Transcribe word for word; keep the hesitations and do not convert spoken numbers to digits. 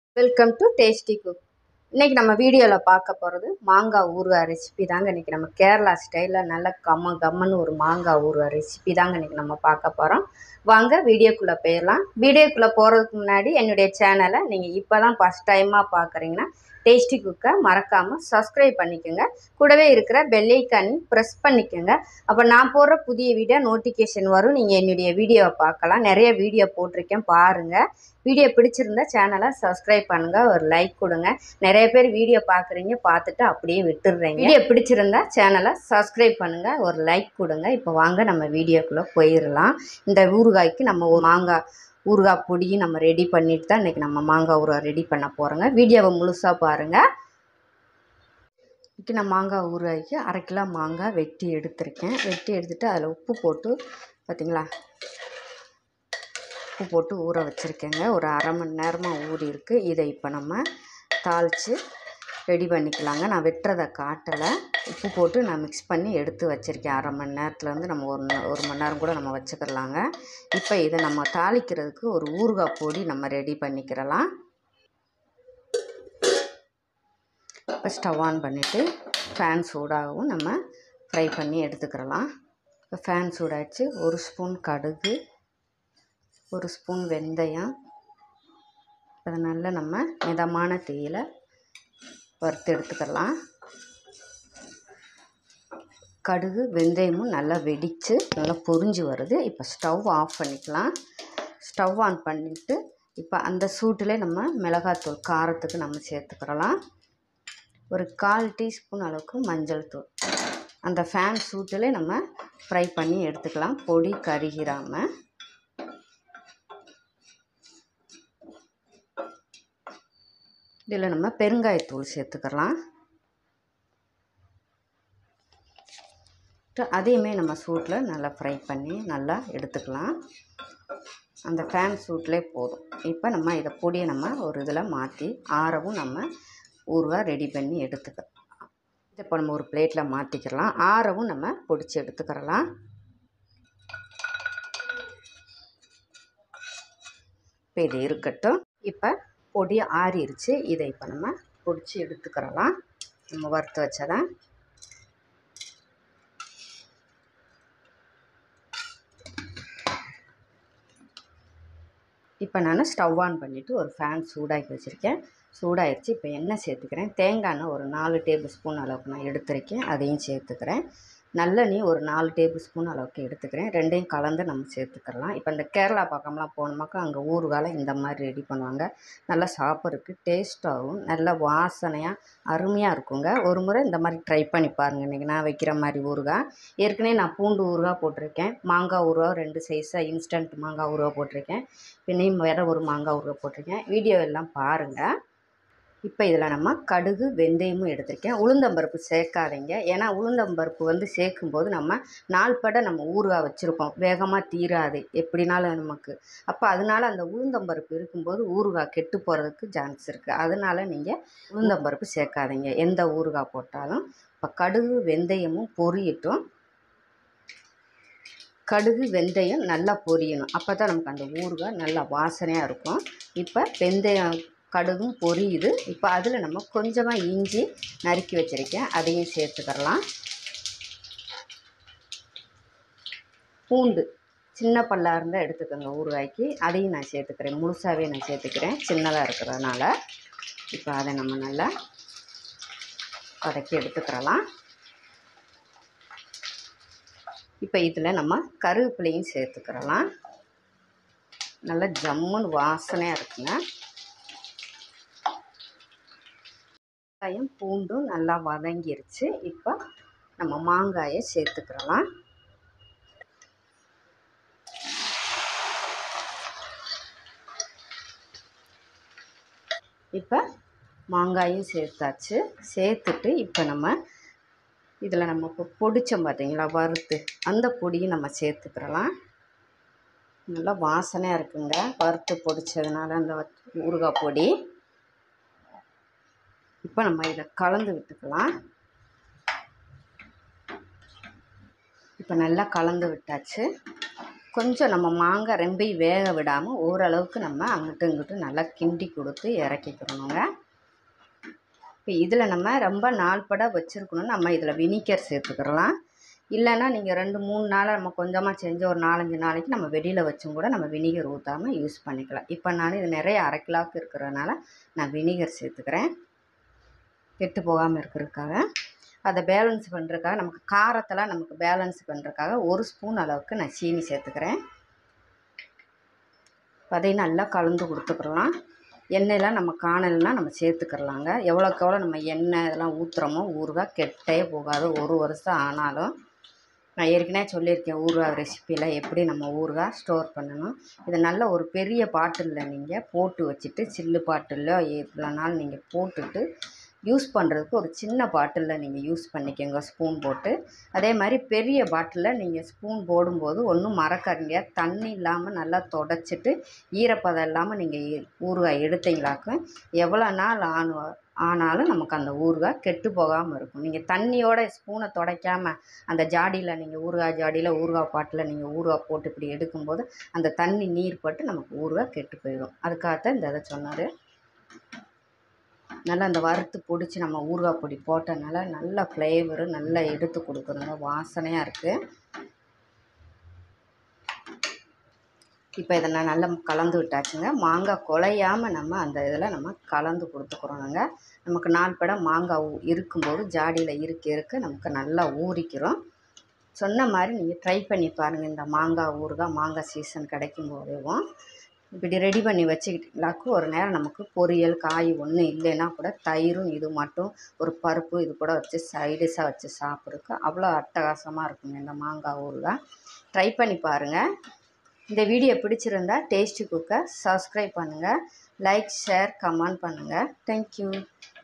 Welcome to tasty cook. இன்றைக்கி நம்ம வீடியோவில் பார்க்க போகிறது மாங்காய் ஊறுகாய் ரெசிபி தாங்க. இன்றைக்கி நம்ம கேரளா ஸ்டைலில் நல்ல கம்ம கம்மன்னு ஒரு மாங்காய் ஊறுகாய் ரெசிபி தாங்க இன்றைக்கி நம்ம பார்க்க போகிறோம். வாங்க வீடியோக்குள்ளே போயிடலாம். வீடியோக்குள்ளே போகிறதுக்கு முன்னாடி என்னுடைய சேனலை நீங்கள் இப்போ தான் ஃபஸ்ட் டைமாக பார்க்குறீங்கன்னா டேஸ்டி குக்கை மறக்காமல் சப்ஸ்கிரைப் பண்ணிக்கோங்க. கூடவே இருக்கிற பெல் ஐக்கானை ப்ரெஸ் பண்ணிக்கோங்க. அப்போ நான் போடுற புதிய வீடியோ நோட்டிஃபிகேஷன் வரும். நீங்கள் என்னுடைய வீடியோவை பார்க்கலாம். நிறைய வீடியோ போட்டிருக்கேன், பாருங்கள். வீடியோ பிடிச்சிருந்தா சேனலை சப்ஸ்கிரைப் பண்ணுங்கள், ஒரு லைக் கொடுங்க. நிறைய பேர் வீடியோ பார்க்குறீங்க, பார்த்துட்டு அப்படியே விட்டுடுறீங்க. வீடியோ பிடிச்சிருந்தா சேனலை சப்ஸ்கிரைப் பண்ணுங்கள், ஒரு லைக் கொடுங்க. இப்போ வாங்க நம்ம வீடியோக்குள்ளே போயிடலாம். இந்த ஊறுகாய்க்கு நம்ம ஒரு மாங்காய் ஊறுகாய் பொடியும் நம்ம ரெடி பண்ணிட்டு தான் இன்றைக்கி நம்ம மாங்காய் ஊறுகாய் ரெடி பண்ண போகிறோங்க. வீடியோவை முழுசாக பாருங்கள். இன்றைக்கி நான் மாங்காய் ஊறுகாய்க்கு அரை கிலோ மாங்காய் வெட்டி எடுத்திருக்கேன். வெட்டி எடுத்துகிட்டு அதில் உப்பு போட்டு பார்த்திங்களா, உப்பு போட்டு ஊற வச்சுருக்கேங்க. ஒரு அரை மணி நேரமாக ஊறி இருக்குது. இதை இப்போ நம்ம தாளித்து ரெடி பண்ணிக்கலாங்க. நான் வெட்டுறதை காட்டலை. உப்பு போட்டு நான் மிக்ஸ் பண்ணி எடுத்து வச்சுருக்கேன். அரை மணி நேரத்தில் வந்து நம்ம ஒரு ஒரு மணி நேரம் கூட நம்ம வச்சுக்கிறலாங்க. இப்போ இதை நம்ம தாளிக்கிறதுக்கு ஒரு ஊறுகாய் பொடி நம்ம ரெடி பண்ணிக்கிறலாம். இப்போ ஸ்டவ் ஆன் பண்ணிவிட்டு ஃபேன் சூடாகவும் நம்ம ஃப்ரை பண்ணி எடுத்துக்கிறலாம். இப்போ ஃபேன் சூடாகிடுச்சு. ஒரு ஸ்பூன் கடுகு, ஒரு ஸ்பூன் வெந்தயம், அதை நல்லா நம்ம மிதமான தீயில் வறுத்து எடுத்துக்கலாம். கடுகு வெந்தயமும் நல்லா வெடித்து நல்லா பொரிஞ்சு வருது. இப்போ ஸ்டவ் ஆஃப் பண்ணிக்கலாம். ஸ்டவ் ஆன் பண்ணிவிட்டு இப்போ அந்த சூட்டிலே நம்ம மிளகாத்தூள் காரத்துக்கு நம்ம சேர்த்துக்கிறலாம். ஒரு கால் டீஸ்பூன் அளவுக்கு மஞ்சள் தூள். அந்த ஃபேன் சூட்டிலே நம்ம ஃப்ரை பண்ணி எடுத்துக்கலாம், பொடி கருகிராமல். இதில் நம்ம பெருங்காயத்தூள் சேர்த்துக்கலாம். அதையுமே நம்ம சூட்டில் நல்லா ஃப்ரை பண்ணி நல்லா எடுத்துக்கலாம். அந்த ஃபேன் சூட்லேயே போதும். இப்போ நம்ம இதை பொடியை நம்ம ஒரு இதில் மாற்றி ஆறவும் நம்ம ஊறுகாய் ரெடி பண்ணி எடுத்துக்கலாம். இதை இப்போ நம்ம ஒரு பிளேட்டில் மாற்றிக்கலாம். ஆறவும் நம்ம பொடிச்சு எடுத்துக்கிறலாம். இப்போ இது இருக்கட்டும். இப்போ பொடி ஆறிடுச்சு. இதை இப்போ நம்ம பொடிச்சு எடுத்துக்கிறலாம். நம்ம வறுத்து வச்சதான். இப்போ நான் ஸ்டவ் ஆன் பண்ணிவிட்டு ஒரு ஃபேன் சூடாக்கி வச்சுருக்கேன். சூடாகிடுச்சு. இப்போ எண்ணெய் சேர்த்துக்கிறேன். தேங்காய் எண்ணெய் ஒரு நாலு டேபிள் ஸ்பூன் அளவுக்கு நான் எடுத்துருக்கேன், அதையும் சேர்த்துக்கிறேன். நல்லெண்ணெய் ஒரு நாலு டேபிள் ஸ்பூன் அளவுக்கு எடுத்துக்கிறேன். ரெண்டையும் கலந்து நம்ம சேர்த்துக்கலாம். இப்போ இந்த கேரளா பக்கம்லாம் போனோமாக்கா அங்கே ஊறுகாய் இந்த மாதிரி ரெடி பண்ணுவாங்க. நல்லா சாப்பிட்றதுக்கு டேஸ்ட்டாகவும் நல்ல வாசனையாக அருமையாக இருக்குங்க. ஒரு முறை இந்த மாதிரி ட்ரை பண்ணி பாருங்கள். இன்றைக்கி நான் வைக்கிற மாதிரி ஊறுகாய். ஏற்கனவே நான் பூண்டு ஊறுகாய் போட்டிருக்கேன், மாங்காய் ஊறுகாய் ரெண்டு சைஸாக இன்ஸ்டன்ட் மாங்காய் ஊறுகாய் போட்டிருக்கேன், பின்னையும் வேறு ஒரு மாங்காய் ஊறுகாய் போட்டிருக்கேன். வீடியோ எல்லாம் பாருங்கள். இப்போ இதில் நம்ம கடுகு வெந்தயமும் எடுத்திருக்கேன். உளுந்தம்பருப்பு சேர்க்காதீங்க. ஏன்னா உளுந்தம்பருப்பு வந்து சேர்க்கும்போது நம்ம நாள்பட நம்ம ஊறுகாய் வச்சுருப்போம், வேகமாக தீராது எப்படினாலும் நமக்கு. அப்போ அதனால் அந்த உளுந்தம்பருப்பு இருக்கும்போது ஊறுகாய் கெட்டு போகிறதுக்கு சான்ஸ் இருக்குது. அதனால் நீங்கள் உளுந்தம்பருப்பு சேர்க்காதீங்க எந்த ஊறுகாய் போட்டாலும். இப்போ கடுகு வெந்தயமும் பொரியட்டும். கடுகு வெந்தயம் நல்லா பொரியணும். அப்போ தான் நமக்கு அந்த ஊறுகாய் நல்லா வாசனையாக இருக்கும். இப்போ வெந்தயம் கடுகும் பொரியுது. இப்போ அதில் நம்ம கொஞ்சமாக இஞ்சி நறுக்கி வச்சுருக்கேன், அதையும் சேர்த்துக்கிறலாம். பூண்டு சின்ன பல்லாக இருந்தால் எடுத்துக்கோங்க ஊறுகாய்க்கு, அதையும் நான் சேர்த்துக்கிறேன். முழுசாகவே நான் சேர்த்துக்கிறேன், சின்னதாக இருக்கிறதுனால. இப்போ அதை நம்ம நல்லா வதக்கி எடுத்துக்கிறலாம். இப்போ இதில் நம்ம கருவேப்பிலையும் சேர்த்துக்கிறலாம். நல்லா ஜம்முன்னு வாசனையாக இருக்குங்க. வெங்காயம் பூண்டும் நல்லா வதங்கிருச்சு. இப்போ நம்ம மாங்காயை சேர்த்துக்கிறலாம். இப்போ மாங்காயும் சேர்த்தாச்சு. சேர்த்துட்டு இப்போ நம்ம இதில் நம்ம இப்போ பொடிச்சோம் பார்த்தீங்களா வறுத்து, அந்த பொடியும் நம்ம சேர்த்துக்கிறலாம். நல்லா வாசனையாக இருக்குங்க வறுத்து பொடிச்சதுனால அந்த ஊறுகாய் பொடி. இப்போ நம்ம இதை கலந்து விட்டுக்கலாம். இப்போ நல்லா கலந்து விட்டாச்சு. கொஞ்சம் நம்ம மாங்காய் ரொம்ப வேக விடாமல் ஓரளவுக்கு நம்ம அங்கிட்டு இங்கிட்டு நல்லா கிண்டி கொடுத்து இறக்கிக்கிறணுங்க. இப்போ இதில் நம்ம ரொம்ப நாள்பட வச்சுருக்கணும். நம்ம இதில் வினிகர் சேர்த்துக்கிறலாம். இல்லைன்னா நீங்கள் ரெண்டு மூணு நாளாக நம்ம கொஞ்சமாக செஞ்சு ஒரு நாலஞ்சு நாளைக்கு நம்ம வெளியில் வச்சும் கூட நம்ம வினிகர் ஊற்றாமல் யூஸ் பண்ணிக்கலாம். இப்போ நான் இது நிறைய அரை கிலோவுக்கு இருக்கிறதுனால நான் வினிகர் சேர்த்துக்கிறேன், கெட்டு போகாமல் இருக்கிறதுக்காக. அதை பேலன்ஸ் பண்ணுறதுக்காக, நமக்கு காரத்தெல்லாம் நமக்கு பேலன்ஸ் பண்ணுறதுக்காக ஒரு ஸ்பூன் அளவுக்கு நான் சீனி சேர்த்துக்கிறேன். அதையும் நல்லா கலந்து கொடுத்துக்கிறலாம். எண்ணெயெலாம் நம்ம காணலைன்னா நம்ம சேர்த்துக்கிறலாங்க. எவ்வளோக்கு எவ்வளோ நம்ம எண்ணெய் இதெல்லாம் ஊற்றுறோமோ ஊறுகாய் கெட்டே போகாது. ஒரு வருஷம் ஆனாலும் நான் ஏற்கனவே சொல்லியிருக்கேன் ஊறுகாய் ரெசிப்பியில் எப்படி நம்ம ஊறுகாய் ஸ்டோர் பண்ணணும். இதை நல்ல ஒரு பெரிய பாட்டிலில் நீங்கள் போட்டு வச்சுட்டு, சில்லு பாட்டிலோ எவ்வளோனாலும் நீங்கள் போட்டுட்டு யூஸ் பண்ணுறதுக்கு ஒரு சின்ன பாட்டிலில் நீங்கள் யூஸ் பண்ணிக்கோங்க ஸ்பூன் போட்டு. அதே மாதிரி பெரிய பாட்டிலில் நீங்கள் ஸ்பூன் போடும்போது ஒன்றும் மறக்காதீங்க, தண்ணி இல்லாமல் நல்லா தொடச்சிட்டு ஈரப்பதம் இல்லாமல் நீங்கள் ஊறுகாய் எடுத்தீங்களாக்கும் எவ்வளோ நாள் ஆனு ஆனாலும் நமக்கு அந்த ஊறுகாய் கெட்டு போகாமல் இருக்கும். நீங்கள் தண்ணியோட ஸ்பூனை துடைக்காமல் அந்த ஜாடியில் நீங்கள் ஊறுகாய் ஜாடியில் ஊறுகாய் பாட்டில் நீங்கள் ஊறுகாய் போட்டு இப்படி எடுக்கும்போது அந்த தண்ணி நீர் பட்டு நமக்கு ஊறுகாய் கெட்டு போயிடும். அதுக்காகத்தான் இந்த இதை சொன்னார். நல்லா அந்த வறுத்து பிடிச்சி நம்ம ஊறுகாய் பொடி போட்டனால நல்ல ஃப்ளேவரு நல்லா எடுத்து கொடுக்குறோங்க, வாசனையாக இருக்குது. இப்போ இதை நான் நல்லா கலந்து விட்டாச்சுங்க. மாங்காய் குலையாமல் நம்ம அந்த இதில் நம்ம கலந்து கொடுத்துக்குறோங்க. நமக்கு நாலு படம் மாங்காய் இருக்கும்போது ஜாடியில் இருக்க இருக்க நமக்கு நல்லா ஊறிக்கிறோம். சொன்ன மாதிரி நீங்கள் ட்ரை பண்ணி பாருங்கள். இந்த மாங்காய் ஊறுகாய் மாங்காய் சீசன் கிடைக்கும் போதேவும் இப்படி ரெடி பண்ணி வச்சுக்கிட்டீங்களாக்கு ஒரு நேரம் நமக்கு பொரியல் காய் ஒன்றும் இல்லைன்னா கூட தயிரும் இது மட்டும் ஒரு பருப்பு இது கூட வச்சு சைடிஷாக வச்சு சாப்பிட்றதுக்கு அவ்வளோ அட்டகாசமாக இருக்குங்க இந்த மாங்காய் ஊறுகாய். ட்ரை பண்ணி பாருங்கள். இந்த வீடியோ பிடிச்சிருந்தா டேஸ்டி குக்கை சப்ஸ்கிரைப் பண்ணுங்கள், லைக் ஷேர் கமெண்ட் பண்ணுங்கள். தேங்க்யூ.